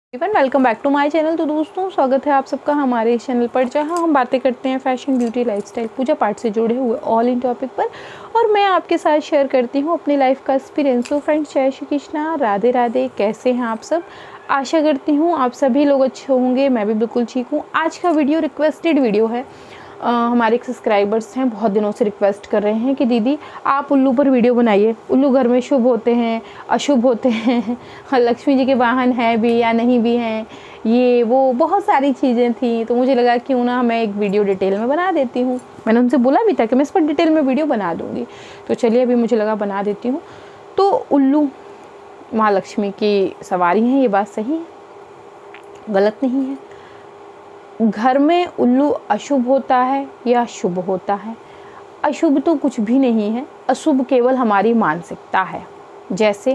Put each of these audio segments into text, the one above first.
Welcome back to my channel. तो दोस्तों स्वागत है आप सबका हमारे इस चैनल पर, जहां हम बातें करते हैं फैशन, ब्यूटी, लाइफस्टाइल, पूजा पाठ से जुड़े हुए ऑल इन टॉपिक पर, और मैं आपके साथ शेयर करती हूं अपनी लाइफ का एक्सपीरियंस। तो फ्रेंड्स, जय श्री कृष्णा, राधे राधे। कैसे हैं आप सब? आशा करती हूँ आप सभी लोग अच्छे होंगे। मैं भी बिल्कुल ठीक हूँ। आज का वीडियो रिक्वेस्टेड वीडियो है। हमारे एक सब्सक्राइबर्स हैं, बहुत दिनों से रिक्वेस्ट कर रहे हैं कि दीदी आप उल्लू पर वीडियो बनाइए। उल्लू घर में शुभ होते हैं, अशुभ होते हैं, लक्ष्मी जी के वाहन है भी या नहीं भी हैं, ये वो बहुत सारी चीज़ें थी। तो मुझे लगा क्यों ना मैं एक वीडियो डिटेल में बना देती हूँ। मैंने उनसे बोला भी था कि मैं इस पर डिटेल में वीडियो बना दूँगी, तो चलिए अभी मुझे लगा बना देती हूँ। तो उल्लू माँ लक्ष्मी की सवारी हैं, ये बात सही है, गलत नहीं है। घर में उल्लू अशुभ होता है या शुभ होता है? अशुभ तो कुछ भी नहीं है, अशुभ केवल हमारी मानसिकता है। जैसे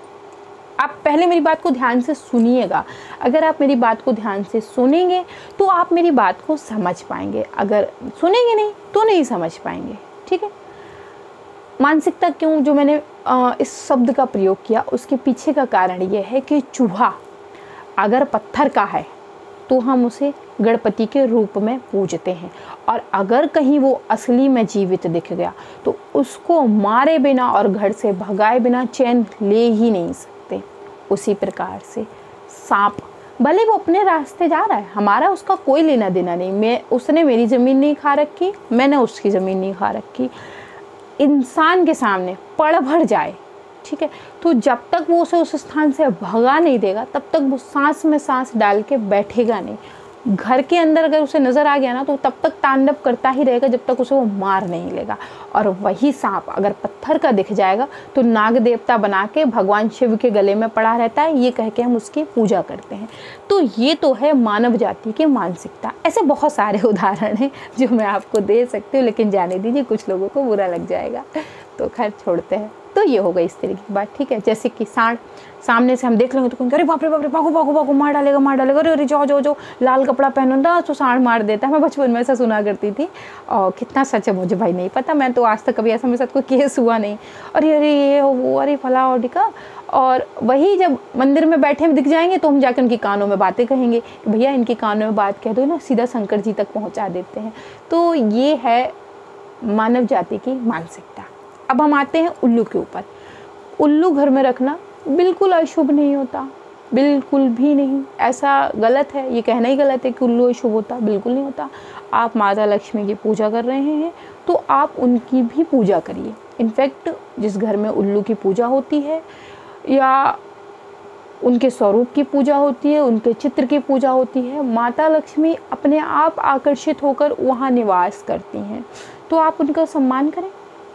आप पहले मेरी बात को ध्यान से सुनिएगा। अगर आप मेरी बात को ध्यान से सुनेंगे तो आप मेरी बात को समझ पाएंगे, अगर सुनेंगे नहीं तो नहीं समझ पाएंगे। ठीक है। मानसिकता क्यों जो मैंने इस शब्द का प्रयोग किया, उसके पीछे का कारण ये है कि चूहा अगर पत्थर का है तो हम उसे गणपति के रूप में पूजते हैं, और अगर कहीं वो असली में जीवित दिख गया तो उसको मारे बिना और घर से भगाए बिना चैन ले ही नहीं सकते। उसी प्रकार से सांप, भले वो अपने रास्ते जा रहा है, हमारा उसका कोई लेना देना नहीं। उसने मेरी ज़मीन नहीं खा रखी, मैंने उसकी ज़मीन नहीं खा रखी। इंसान के सामने पड़ भर जाए, ठीक है, तो जब तक वो उसे उस स्थान से भगा नहीं देगा तब तक वो सांस में सांस डाल के बैठेगा नहीं। घर के अंदर अगर उसे नज़र आ गया ना तो तब तक तांडव करता ही रहेगा जब तक उसे वो मार नहीं लेगा। और वही सांप अगर पत्थर का दिख जाएगा तो नाग देवता बना के भगवान शिव के गले में पड़ा रहता है, ये कह के हम उसकी पूजा करते हैं। तो ये तो है मानव जाति की मानसिकता। ऐसे बहुत सारे उदाहरण हैं जो मैं आपको दे सकती हूँ, लेकिन जाने दीजिए, कुछ लोगों को बुरा लग जाएगा, तो खैर छोड़ते हैं। तो ये हो गई इस तरीके की बात। ठीक है। जैसे कि सांड, सामने से हम देख लेंगे तो कहेंगे अरे बाप रे बाप रे, भागो भागो भागो, मार डालेगा, अरे जाओ जाओ जाओ, लाल कपड़ा पहनो ना तो सांड मार देता है। मैं बचपन में ऐसा सुना करती थी, और कितना सच है मुझे भाई नहीं पता, मैं तो आज तक कभी ऐसा मेरे साथ कोई केस हुआ नहीं। अरे अरे ये वो, अरे फला और ढिका। और वही जब मंदिर में बैठे दिख जाएंगे तो हम जाकर उनके कानों में बातें कहेंगे कि भैया इनके कानों में बात कह दो ना, सीधा शंकर जी तक पहुँचा देते हैं। तो ये है मानव जाति की मानसिकता। अब हम आते हैं उल्लू के ऊपर। उल्लू घर में रखना बिल्कुल अशुभ नहीं होता, बिल्कुल भी नहीं। ऐसा गलत है, ये कहना ही गलत है कि उल्लू अशुभ होता, बिल्कुल नहीं होता। आप माता लक्ष्मी की पूजा कर रहे हैं तो आप उनकी भी पूजा करिए। इनफैक्ट जिस घर में उल्लू की पूजा होती है या उनके स्वरूप की पूजा होती है, उनके चित्र की पूजा होती है, माता लक्ष्मी अपने आप आकर्षित होकर वहाँ निवास करती हैं। तो आप उनका सम्मान करें।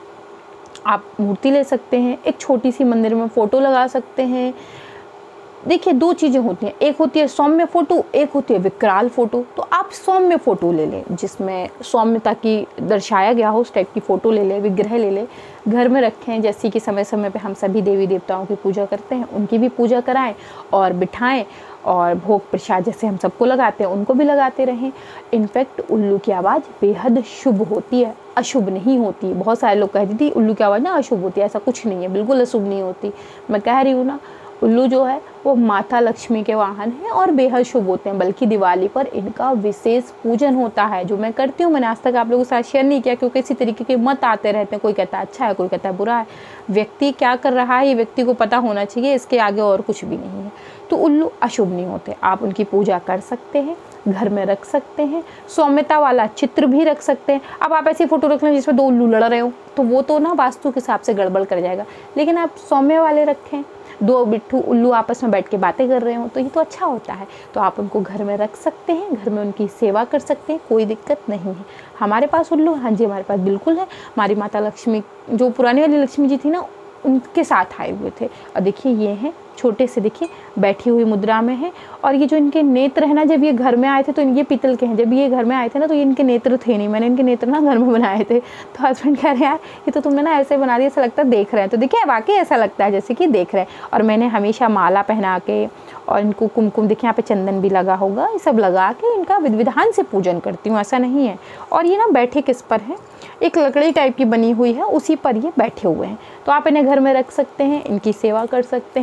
आप मूर्ति ले सकते हैं, एक छोटी सी मंदिर में फ़ोटो लगा सकते हैं। देखिए, दो चीज़ें होती हैं, एक होती है सौम्य फ़ोटो, एक होती है विकराल फ़ोटो। तो आप सौम्य फ़ोटो ले लें जिसमें सौम्यता की दर्शाया गया हो, उस टाइप की फ़ोटो ले लें, विग्रह ले लें, घर में रखें। जैसे कि समय समय पे हम सभी देवी देवताओं की पूजा करते हैं, उनकी भी पूजा कराएं और बिठाएं, और भोग प्रसाद जैसे हम सबको लगाते हैं उनको भी लगाते रहें। इनफैक्ट उल्लू की आवाज़ बेहद शुभ होती है, अशुभ नहीं होती। बहुत सारे लोग कहती थी उल्लू की आवाज़ ना अशुभ होती है, ऐसा कुछ नहीं है, बिल्कुल अशुभ नहीं होती। मैं कह रही हूँ ना, उल्लू जो है वो माता लक्ष्मी के वाहन है और बेहद शुभ होते हैं। बल्कि दिवाली पर इनका विशेष पूजन होता है, जो मैं करती हूँ। मैंने आज तक आप लोगों के साथ शेयर नहीं किया क्योंकि इसी तरीके के मत आते रहते हैं, कोई कहता है अच्छा है, कोई कहता है बुरा है। व्यक्ति क्या कर रहा है ये व्यक्ति को पता होना चाहिए, इसके आगे और कुछ भी नहीं है। तो उल्लू अशुभ नहीं होते, आप उनकी पूजा कर सकते हैं, घर में रख सकते हैं, सौम्यता वाला चित्र भी रख सकते हैं। अब आप ऐसी फ़ोटो रख लें जिसमें दो उल्लू लड़ रहे हो तो वो तो ना वास्तु के हिसाब से गड़बड़ कर जाएगा। लेकिन आप सौम्य वाले रखें, दो बिट्ठू उल्लू आपस में बैठ के बातें कर रहे हो तो ये तो अच्छा होता है। तो आप उनको घर में रख सकते हैं, घर में उनकी सेवा कर सकते हैं, कोई दिक्कत नहीं है। हमारे पास उल्लू, हाँ जी हमारे पास बिल्कुल है। हमारी माता लक्ष्मी, जो पुरानी वाली लक्ष्मी जी थी ना, उनके साथ आए हुए थे। और देखिए ये हैं छोटे से, देखिए बैठी हुई मुद्रा में है। और ये जो इनके नेत्र है ना, जब ये घर में आए थे तो ये पीतल के हैं, जब ये घर में आए थे ना तो ये इनके नेत्र थे नहीं, मैंने इनके नेत्र ना घर में बनाए थे। तो हस्बैंड कह रहे हैं यार ये तो तुमने ना ऐसे बना दिया, ऐसा लगता है देख रहे हैं। तो देखिए वाकई ऐसा लगता है जैसे कि देख रहे हैं। और मैंने हमेशा माला पहना के और इनको कुमकुम, देखिए यहाँ पे चंदन भी लगा होगा, ये सब लगा के इनका विधि विधान से पूजन करती हूँ, ऐसा नहीं है। और ये ना बैठे किस पर है, एक लकड़ी टाइप की बनी हुई है, उसी पर ये बैठे हुए हैं। तो आप इन्हें घर में रख सकते हैं, इनकी सेवा कर सकते हैं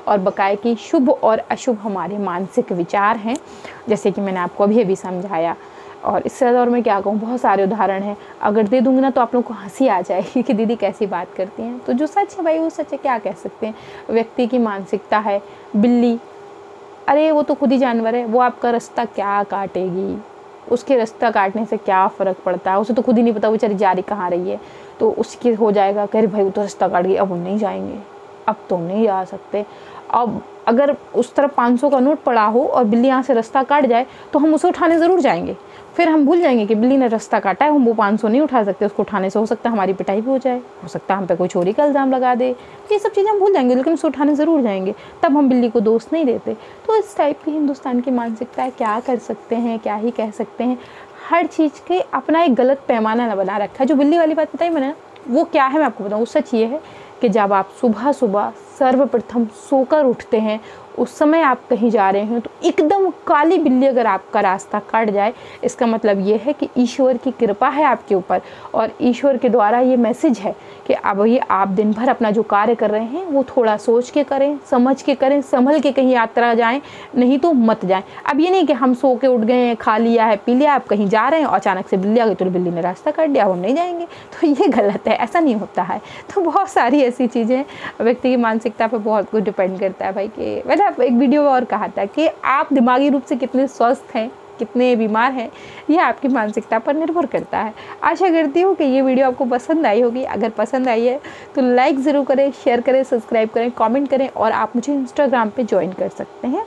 और बकाए कि शुभ और अशुभ हमारे मानसिक विचार हैं, जैसे कि मैंने आपको अभी अभी समझाया। और इससे ज़्यादा और मैं क्या कहूँ, बहुत सारे उदाहरण हैं, अगर दे दूँगी ना तो आप लोग को हंसी आ जाएगी कि दीदी कैसी बात करती हैं। तो जो सच है भाई वो सच है, क्या कह सकते हैं। व्यक्ति की मानसिकता है। बिल्ली, अरे वो तो खुद ही जानवर है, वो आपका रास्ता क्या काटेगी, उसके रास्ता काटने से क्या फ़र्क पड़ता है, उसे तो खुद ही नहीं पता वो बेचारी जा रही कहाँ रही है। तो उसके हो जाएगा कि अरे भाई वो तो रास्ता काट गई, अब हम नहीं जाएंगे, अब तो नहीं जा सकते। अब अगर उस तरफ 500 का नोट पड़ा हो और बिल्ली यहाँ से रास्ता काट जाए तो हम उसे उठाने ज़रूर जाएंगे। फिर हम भूल जाएंगे कि बिल्ली ने रास्ता काटा है, हम वो 500 नहीं उठा सकते, उसको उठाने से हो सकता है हमारी पिटाई भी हो जाए, हो सकता है हम पे कोई चोरी का इल्ज़ाम लगा दे। ये सब चीज़ें हम भूल जाएंगे, लेकिन उसे उठाने ज़रूर जाएंगे, तब हम बिल्ली को दोष नहीं देते। तो इस टाइप की हिंदुस्तान की मानसिकता है, क्या कर सकते हैं, क्या ही कह सकते हैं। हर चीज़ के अपना एक गलत पैमाना ना बना रखा है। जो बिल्ली वाली बात बताई मैंने, वो क्या है मैं आपको बताऊँ। सच ये है कि जब आप सुबह सुबह सर्वप्रथम सोकर उठते हैं, उस समय आप कहीं जा रहे हैं, तो एकदम काली बिल्ली अगर आपका रास्ता काट जाए, इसका मतलब ये है कि ईश्वर की कृपा है आपके ऊपर, और ईश्वर के द्वारा ये मैसेज है कि अब ये आप दिन भर अपना जो कार्य कर रहे हैं वो थोड़ा सोच के करें, समझ के करें, संभल के कहीं यात्रा जाएं, नहीं तो मत जाएं। अब ये नहीं कि हम सो के उठ गए हैं, खा लिया है, पी लिया, आप कहीं जा रहे हैं और अचानक से बिल्ली आ गई तो बिल्ली ने रास्ता काट दिया, अब हम नहीं जाएंगे, तो ये गलत है, ऐसा नहीं होता है। तो बहुत सारी ऐसी चीज़ें, व्यक्ति की मानसिकता पर बहुत कुछ डिपेंड करता है भाई। कि मैंने एक वीडियो में और कहा था कि आप दिमागी रूप से कितने स्वस्थ हैं, कितने बीमार हैं, ये आपकी मानसिकता पर निर्भर करता है। आशा करती हूँ कि ये वीडियो आपको पसंद आई होगी। अगर पसंद आई है तो लाइक ज़रूर करें, शेयर करें, सब्सक्राइब करें, कमेंट करें, और आप मुझे इंस्टाग्राम पे ज्वाइन कर सकते हैं।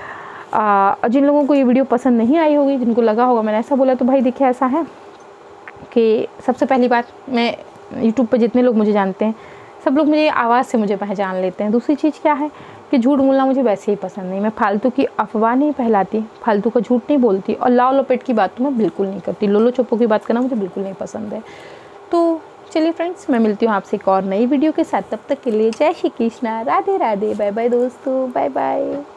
जिन लोगों को ये वीडियो पसंद नहीं आई होगी, जिनको लगा होगा मैंने ऐसा बोला, तो भाई देखिए ऐसा है कि सबसे पहली बात, मैं यूट्यूब पर जितने लोग मुझे जानते हैं सब लोग मुझे आवाज़ से मुझे पहचान लेते हैं। दूसरी चीज़ क्या है कि झूठ बोलना मुझे वैसे ही पसंद नहीं। मैं फालतू की अफवाह नहीं फैलाती, फालतू का झूठ नहीं बोलती, और लाव लपेट की बात तो मैं बिल्कुल नहीं करती। लोलो चोपो की बात करना मुझे बिल्कुल नहीं पसंद है। तो चलिए फ्रेंड्स, मैं मिलती हूँ आपसे एक और नई वीडियो के साथ। तब तक के लिए जय श्री कृष्णा, राधे राधे, बाय बाय दोस्तों, बाय बाय।